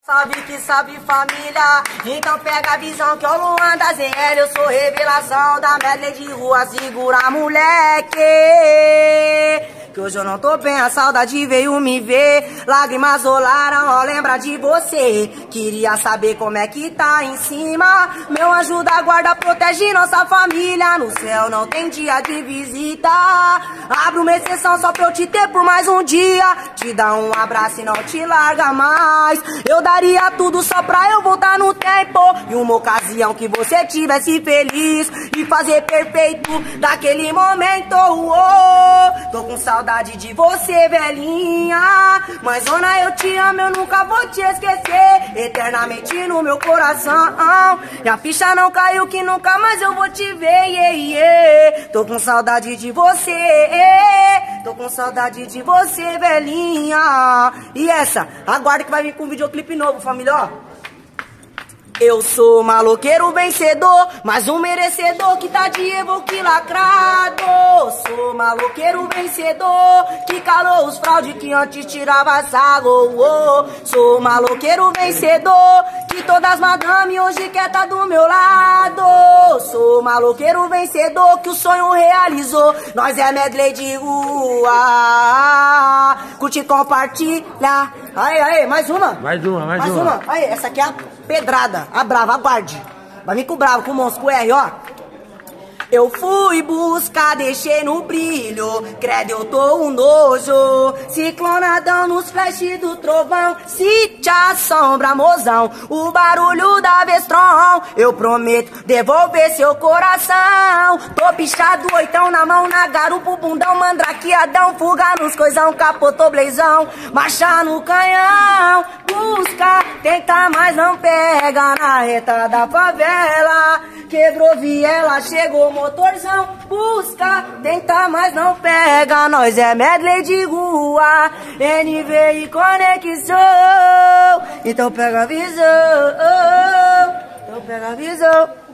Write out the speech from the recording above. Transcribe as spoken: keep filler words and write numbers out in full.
Sabe que sabe família, então pega a visão que é o Luan da Z L. Eu sou revelação da medley de rua, segura moleque. Que hoje eu não tô bem, a saudade veio me ver. Lágrimas rolaram ao lembrar de você. Queria saber como é que tá em cima. Meu anjo da guarda protege nossa família. No céu não tem dia de visita. Abre uma exceção só pra eu te ter por mais um dia. Te dar um abraço e não te larga mais. Eu daria tudo só pra eu voltar no tempo. E uma ocasião que você tivesse feliz. E fazer perfeito daquele momento. Oh, tô com saudade de você, velhinha. Mas dona, eu te amo, eu nunca vou te esquecer. Eternamente no meu coração. E a ficha não caiu que nunca mais eu vou te ver. Yeah, yeah. Tô com saudade de você. Tô com saudade de você, velhinha. E essa, aguarde que vai vir com um videoclipe novo, família, ó. Eu sou maloqueiro vencedor, mas um merecedor que tá de evoque lacrado. Sou maloqueiro vencedor, que calou os fraude que antes tirava sarro. Oh, sou maloqueiro vencedor, que todas as madame hoje quer tá do meu lado. Sou maloqueiro vencedor, que o sonho realizou. Nós é medley de rua. Curte e compartilha. Aí, aí, mais uma. Mais uma, mais, mais uma. uma. Aí, essa aqui é a pedrada, a brava, aguarde. Vai vir com o bravo, com o monstro, com o R, ó. Eu fui buscar, deixei no brilho. Credo, eu tô um nojo. Ciclonadão nos flashes do trovão. Se te assombra, mozão, o barulho da Vestron. Eu prometo devolver seu coração. Tô bichado, oitão na mão, na garupa, bundão, mandraqueadão. Fuga nos coisão, capotou blazão. Marcha no canhão. Busca, tenta, mas não pega. Na reta da favela, quebrou viela, chegou motorzão. Busca, tenta, mas não pega. Nós é medley de rua, N V e conexão. Então pega a visão, então pega a visão.